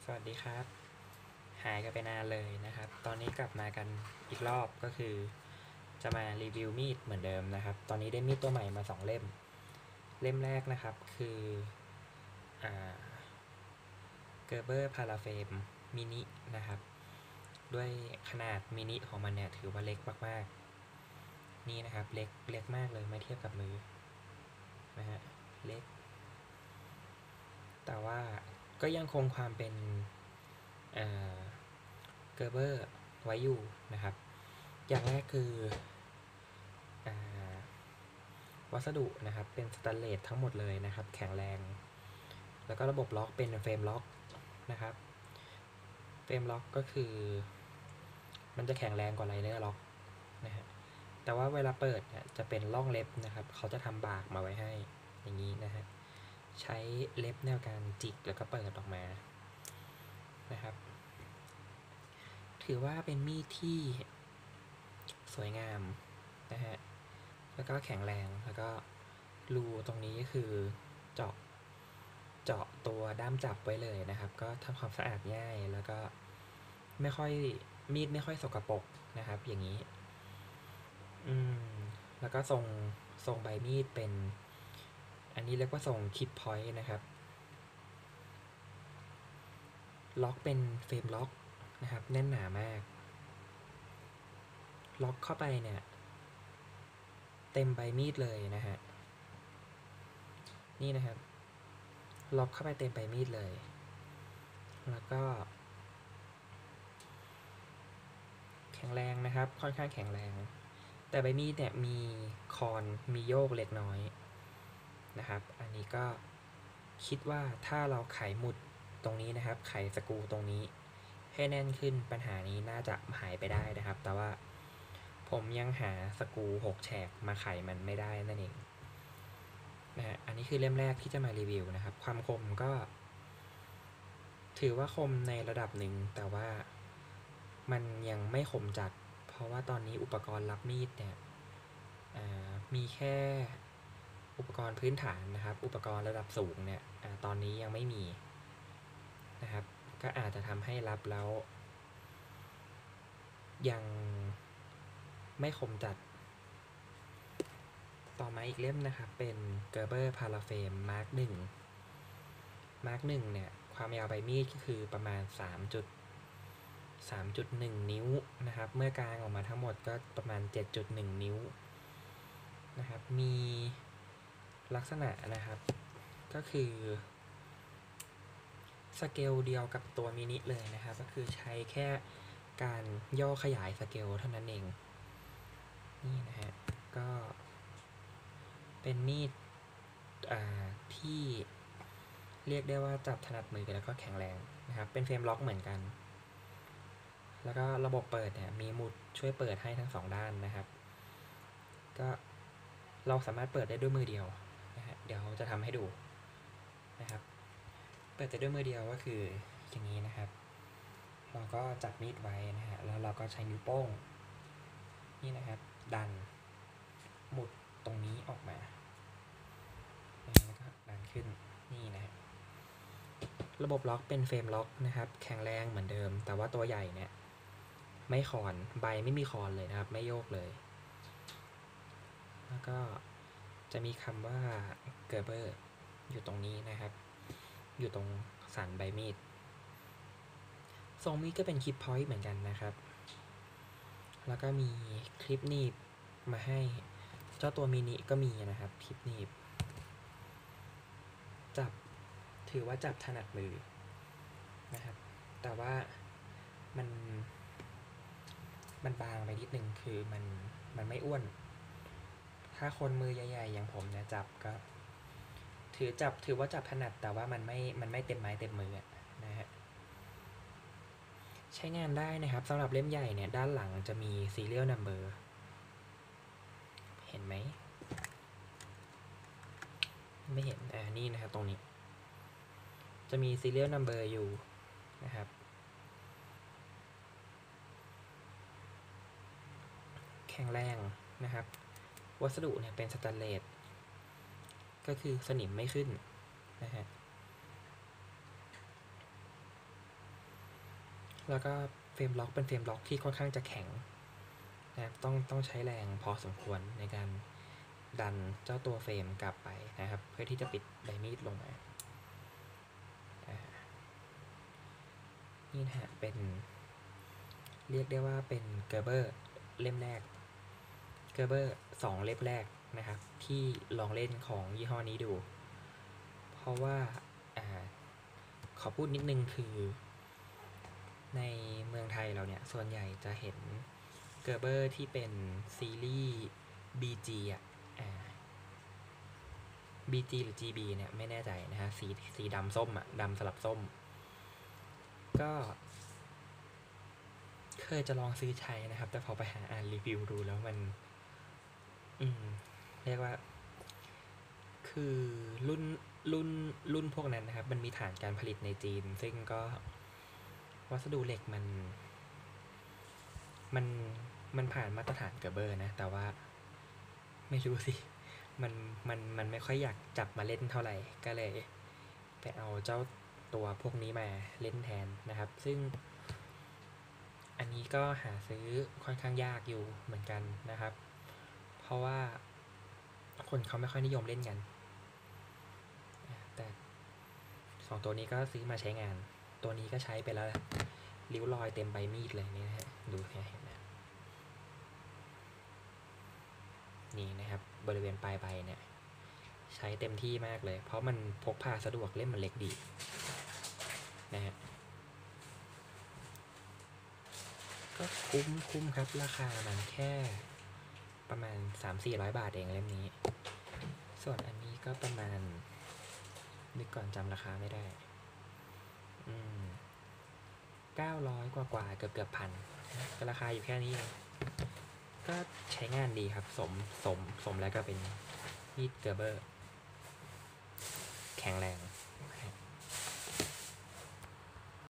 วัสดีครับหายกันไปนานเลยนะครับ ตอนนี้กลับมากันอีกรอบก็คือจะมารีวิวมีดเหมือนเดิมนะครับ ตอนนี้ได้มีดตัวใหม่มา2เล่มแรกนะครับคือเกอร์เบอร์พาราเฟมมินินะครับด้วยขนาดมินิของมันเนี่ยถือว่าเล็กมากๆนี่นะครับเล็กมากเลยไม่เทียบกับมือนะฮะเล็กแต่ว่าก็ยังคงความเป็นเกอร์เบอร์ไว้อยู่นะครับอย่างแรกคือวัสดุนะครับเป็นสแตนเลสทั้งหมดเลยนะครับแข็งแรงแล้วก็ระบบล็อกเป็นเฟรมล็อกนะครับเฟรมล็อกก็คือมันจะแข็งแรงกว่าไลเนอร์ล็อกนะฮะแต่ว่าเวลาเปิดเนี่ยจะเป็นร่องเล็บนะครับเขาจะทำบากมาไว้ให้อย่างนี้นะฮะใช้เล็บแนวการจิกแล้วก็เปิดออกมานะครับถือว่าเป็นมีดที่สวยงามนะฮะแล้วก็แข็งแรงแล้วก็รูตรงนี้คือเจาะตัวด้ามจับไว้เลยนะครับก็ทำความสะอาดง่ายแล้วก็ไม่ค่อยมีดไม่ค่อยสกปรกนะครับอย่างนี้แล้วก็ทรงใบมีดเป็นอันนี้เรียกว่าทรงคิดพอยต์นะครับล็อกเป็นเฟรมล็อกนะครับแน่นหนามากล็อกเข้าไปเนี่ยเต็มใบมีดเลยนะฮะนี่นะครับล็อกเข้าไปเต็มใบมีดเลยแล้วก็แข็งแรงนะครับค่อนข้างแข็งแรงแต่ใบมีดเนี่ยมีคอนมีโยกเล็กน้อยนะครับอันนี้ก็คิดว่าถ้าเราไขหมุดตรงนี้นะครับไขสกรูตรงนี้ให้แน่นขึ้นปัญหานี้น่าจะหายไปได้นะครับแต่ว่าผมยังหาสกรู6แฉกมาไขมันไม่ได้นั่นเองนะฮะอันนี้คือเล่มแรกที่จะมารีวิวนะครับความคมก็ถือว่าคมในระดับหนึ่งแต่ว่ามันยังไม่คมจัดเพราะว่าตอนนี้อุปกรณ์รับมีดเนี่ยมีแค่อุปกรณ์พื้นฐานนะครับอุปกรณ์ระดับสูงเนี่ยตอนนี้ยังไม่มีนะครับก็อาจจะทำให้รับแล้วยังไม่คมจัดต่อมาอีกเล่มนะครับเป็น Gerber Paraframe Mark 1 เนี่ยความยาวใบมีดก็คือประมาณ3.1 นิ้วนะครับเมื่อกลางออกมาทั้งหมดก็ประมาณ 7.1 นิ้วนะครับมีลักษณะนะครับก็คือสเกลเดียวกับตัวมินิเลยนะครับก็คือใช้แค่การย่อขยายสเกลเท่านั้นเองนี่นะฮะก็เป็นมีดที่เรียกได้ว่าจับถนัดมือแล้วก็แข็งแรงนะครับเป็นเฟรมล็อกเหมือนกันแล้วก็ระบบเปิดเนี่ยมีหมุดช่วยเปิดให้ทั้ง2ด้านนะครับก็เราสามารถเปิดได้ด้วยมือเดียวนะฮะเดี๋ยวจะทำให้ดูนะครับเปิดได้ด้วยมือเดียวก็คืออย่างนี้นะครับเราก็จับมีดไว้นะฮะแล้วเราก็ใช้นิ้วโป้งนี่นะครับดันหมุดตรงนี้ออกมาแล้วก็ดันขึ้นนี่นะฮะระบบล็อกเป็นเฟรมล็อกนะครับแข็งแรงเหมือนเดิมแต่ว่าตัวใหญ่เนี่ยไม่คอนใบไม่มีคอนเลยนะครับไม่โยกเลยแล้วก็จะมีคำว่าเกอร์เบอร์อยู่ตรงนี้นะครับอยู่ตรงสันใบมีดทรงมีดก็เป็นคลิปพอยต์เหมือนกันนะครับแล้วก็มีคลิปหนีบมาให้เจ้าตัวมินิก็มีนะครับคลิปหนีบจับถือว่าจับถนัดมือนะครับแต่ว่ามันบางไปนิดนึงคือมันไม่อ้วนถ้าคนมือใหญ่ๆอย่างผมเนี่ยจับก็ถือว่าจับถนัดแต่ว่ามันไม่เต็มไม้เต็มมือนะฮะใช้งานได้นะครับสำหรับเล่มใหญ่เนี่ยด้านหลังจะมี serial number เห็นไหมไม่เห็นนี่นะครับตรงนี้จะมี serial number อยู่นะครับแข็งแรงนะครับวัสดุเนี่ยเป็นสแตนเลสก็คือสนิมไม่ขึ้นนะฮะแล้วก็เฟรมล็อกเป็นเฟรมล็อกที่ค่อนข้างจะแข็งนะครับต้องใช้แรงพอสมควรในการดันเจ้าตัวเฟรมกลับไปนะครับเพื่อที่จะปิดใบมีดลงมานี่นะฮะเป็นเรียกได้ว่าเป็นเกอร์เบอร์เล่มแรกเกอร์เบอร์2เล่มแรกนะครับที่ลองเล่นของยี่ห้อนี้ดูเพราะว่าขอพูดนิดนึงคือในเมืองไทยเราเนี่ยส่วนใหญ่จะเห็นเกอร์เบอร์ที่เป็นซีรีส์ BG BG หรือ GB เนี่ยไม่แน่ใจนะฮะสีดำส้มดำสลับส้มก็เคยจะลองซื้อใช้นะครับแต่พอไปหาอ่านรีวิวดูแล้วมันเรียกว่าคือรุ่นพวกนั้นนะครับมันมีฐานการผลิตในจีนซึ่งก็วัสดุเหล็กมันผ่านมาตรฐานเกอร์เบอร์นะแต่ว่าไม่รู้สิมันไม่ค่อยอยากจับมาเล่นเท่าไหร่ก็เลยไปเอาเจ้าตัวพวกนี้มาเล่นแทนนะครับซึ่งอันนี้ก็หาซื้อค่อนข้างยากอยู่เหมือนกันนะครับเพราะว่าคนเขาไม่ค่อยนิยมเล่นกันแต่2ตัวนี้ก็ซื้อมาใช้งานตัวนี้ก็ใช้ไปแล้วริ้วรอยเต็มใบมีดเลยนี่นะฮะดูเห็นไหมนี่นะครับบริเวณปลายใบเนี่ยใช้เต็มที่มากเลยเพราะมันพกพาสะดวกเล่มมันเล็กดีนะฮะก็คุ้มครับราคามันแค่ประมาณ 300-400 บาทเองเล่มนี้ส่วนอันนี้ก็ประมาณนึกก่อนจำราคาไม่ได้900กว่าเกือบพันก็ราคาอยู่แค่นี้เองก็ใช้งานดีครับสมแล้วก็เป็นมีดเกอร์เบอร์แข็งแรง